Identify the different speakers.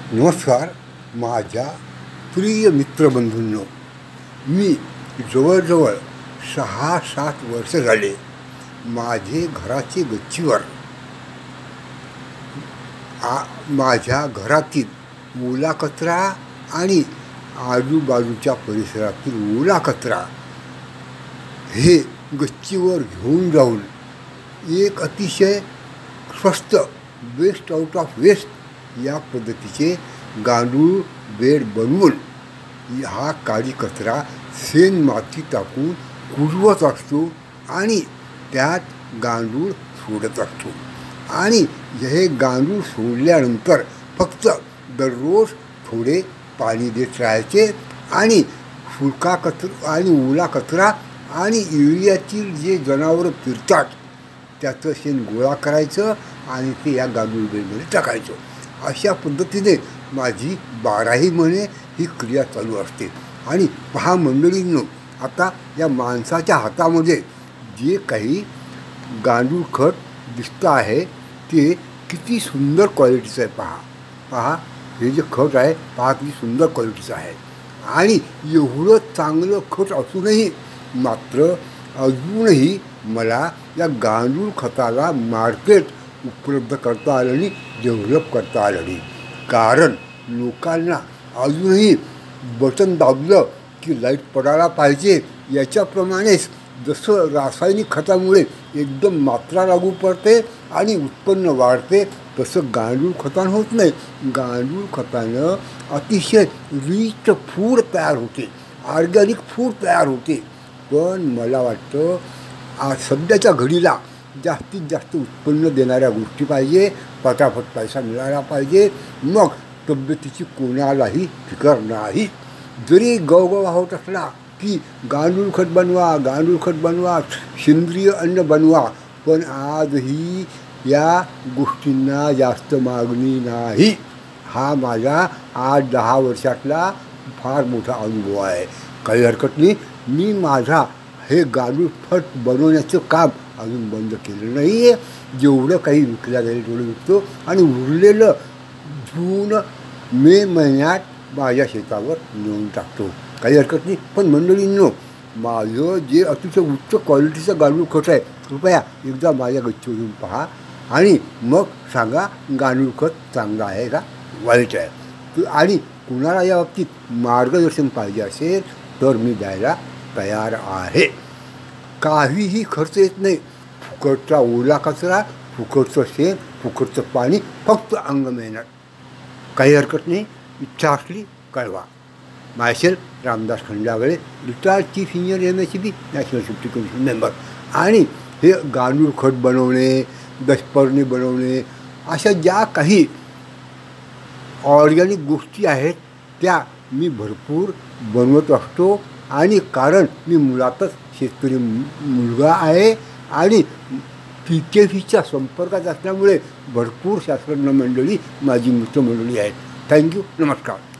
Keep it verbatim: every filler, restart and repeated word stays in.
Speaker 1: नमस्कार. माझ्या प्रिय मित्रबंधूंनो, मी जवळजवळ सहा सात वर्ष झाले माझे घराचे गच्चीवर आ माझ्या घरातील ओला कचरा आणि आजूबाजूच्या परिसरातील ओला कचरा हे गच्चीवर घेऊन जाऊन एक अतिशय स्वस्त वेस्ट आउट ऑफ वेस्ट या पद्धतीचे गांडूळ बेड बनवून हा काळी कचरा शेण माती टाकून कुजवत असतो आणि त्यात गांडूळ सोडत असतो. आणि हे गांडूळ सोडल्यानंतर फक्त दररोज थोडे पाणी देत राहायचे आणि सुका कचरा आणि ओला कचरा आणि एरियातील जे जनावरं फिरतात त्याचं शेण गोळा करायचं आणि ते या गांडूळ बेडमध्ये टाकायचं. अशा पद्धतीने माझी बाराही महिने ही क्रिया चालू असते. आणि पहा मंडळींनो, आता या माणसाच्या हातामध्ये जे काही गांडूळ खत दिसतं आहे ते किती सुंदर क्वालिटीचं आहे. पहा पहा हे जे खत आहे, पहा किती सुंदर क्वालिटीचं आहे. आणि एवढं चांगलं खत असूनही मात्र अजूनही मला या गांडूळ खताला मार्केट उपलब्ध करता आलं नाही, डेव्हलप करता आलं नाही. कारण लोकांना अजूनही बटन दाबलं की लाईट पडायला पाहिजे याच्याप्रमाणेच जसं रासायनिक खतामुळे एकदम मात्रा लागू पडते आणि उत्पन्न वाढते, तसं गांडूळ खतानं होत नाही. गांडूळ खतानं अतिशय रिच फूड तयार होते, ऑर्गॅनिक फूड तयार होते. पण मला वाटतं आज सध्याच्या घडीला जास्तीत जास्त उत्पन्न देणाऱ्या गोष्टी पाहिजे, पटापट पैसा मिळाला पाहिजे. मग तब्येतीची कोणालाही फिकर नाही. जरी गवगवा होत असला की गांडूळ खत बनवा, गांडूळ खत बनवा, सेंद्रिय अन्न बनवा, पण आजही या गोष्टींना जास्त मागणी नाही. हा माझा आठ दहा वर्षातला फार मोठा अनुभव आहे. काही हरकत नाही, मी माझा हे गांडूळ खत बनवण्याचं काम अजून बंद केलं नाही आहे. जेवढं काही विकल्या गेलं तेवढं विकतो आणि उरलेलं जून मे महिन्यात माझ्या शेतावर नेऊन टाकतो. काही हरकत नाही. पण मंडळींनो, माझं जे अतिशय उच्च क्वालिटीचं गांडूळ खत आहे, कृपया एकदा माझ्या गच्चीवर येऊन पहा आणि मग सांगा गांडूळ खत चांगलं आहे का वाईट आहे. आणि कुणाला या बाबतीत मार्गदर्शन पाहिजे असेल तर मी द्यायला तयार आहे. काहीही खर्च येत नाही. फुकटचा ओला कचरा, फुकटचं शेण, फुकटचं पाणी, फक्त अंग मेहनत. काही हरकत नाही. इच्छा असली कळवा. मायसेल Ramdas Khandagale, retired chief engineer M S C B, national safety commission member. आणि हे गांडूळ खत बनवणे, दशपर्णी बनवणे, अशा ज्या काही ऑर्गॅनिक गोष्टी आहेत त्या मी भरपूर बनवत असतो. आणि कारण मी मुळातच शेतकरी मुलगा आहे आणि पी के व्हीच्या संपर्कात असल्यामुळे भरपूर शास्त्रज्ञ मंडळी माझी मित्रमंडळी आहेत. थँक्यू. नमस्कार.